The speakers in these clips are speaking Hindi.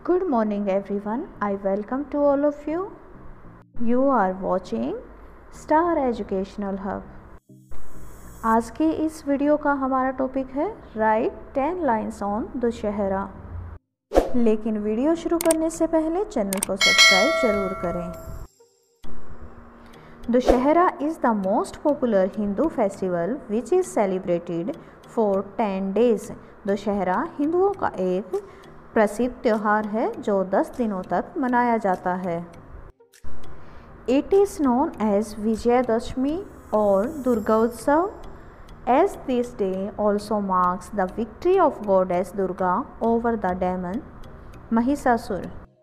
Good morning everyone. I welcome to all of you. You are watching Star Educational Hub. आज के इस वीडियो का हमारा टॉपिक है राइट 10 लाइन्स ऑन दुशहरा। लेकिन वीडियो शुरू करने से पहले चैनल को सब्सक्राइब जरूर करें। Dussehra is the most popular Hindu festival which is celebrated for 10 days. Dussehra हिंदुओं का एक प्रसिद्ध त्यौहार है जो 10 दिनों तक मनाया जाता है। It is known as Vijayadashami और Durga Utsav as this day also marks the victory of goddess Durga over the demon Mahishasura.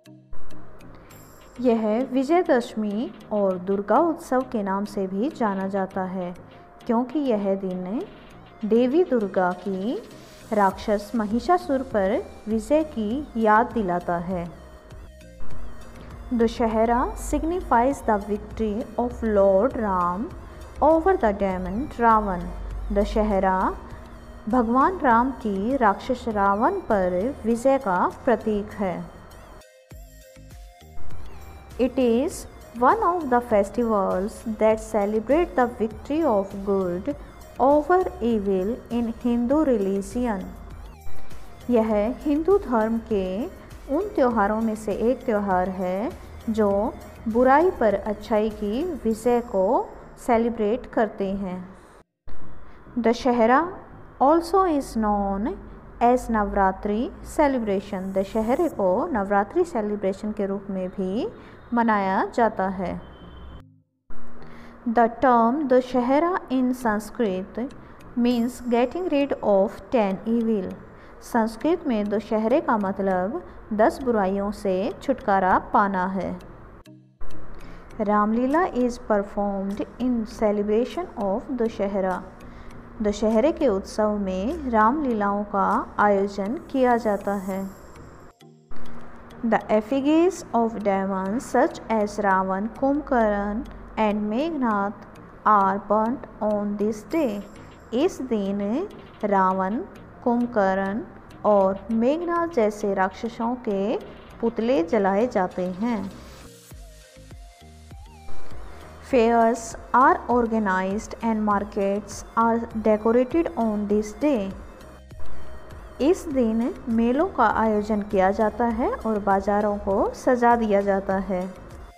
यह विजयदशमी और दुर्गा उत्सव के नाम से भी जाना जाता है क्योंकि यह दिन देवी दुर्गा की राक्षस महिषासुर पर विजय की याद दिलाता है। Dussehra signifies the victory of lord Ram over the demon Ravan. Dussehra भगवान राम की राक्षस रावण पर विजय का प्रतीक है। It is one of the festivals that celebrate the victory of good over evil in Hindu religion. यह हिंदू धर्म के उन त्योहारों में से एक त्यौहार है जो बुराई पर अच्छाई की विजय को सेलिब्रेट करते हैं। Dussehra also is known as Navratri celebration. दशहरे को नवरात्रि सेलिब्रेशन के रूप में भी मनाया जाता है। The term Dussehra in Sanskrit means getting rid of 10 evil. Sanskrit में दुशहरे का मतलब 10 बुराइयों से छुटकारा पाना है। Ramlila is performed in celebration of Dussehra. दुशहरे के उत्सव में रामलीलाओं का आयोजन किया जाता है। The effigies of demons such as Ravan, Kumbhakarna and Meghnath are burnt on this day. इस दिन रावण, कुंभकर्ण और मेघनाथ जैसे राक्षसों के पुतले जलाए जाते हैं। Fairs are organized and markets are decorated on this day. इस दिन मेलों का आयोजन किया जाता है और बाज़ारों को सजा दिया जाता है।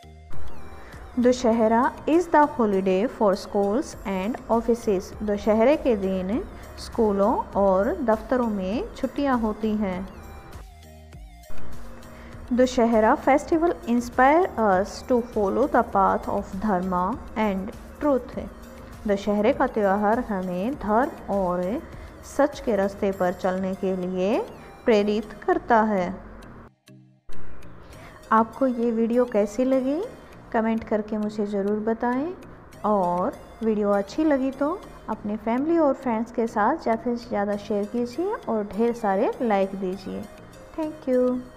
Dussehra is the holiday for schools and offices. दुशहरे के दिन स्कूलों और दफ्तरों में छुट्टियां होती हैं। Dussehra festival inspire us to follow the path of dharma and truth. दुशहरे का त्यौहार हमें धर्म और सच के रास्ते पर चलने के लिए प्रेरित करता है। आपको ये वीडियो कैसी लगी कमेंट करके मुझे ज़रूर बताएं और वीडियो अच्छी लगी तो अपने फैमिली और फ्रेंड्स के साथ ज़्यादा से ज़्यादा शेयर कीजिए और ढेर सारे लाइक दीजिए। Thank you.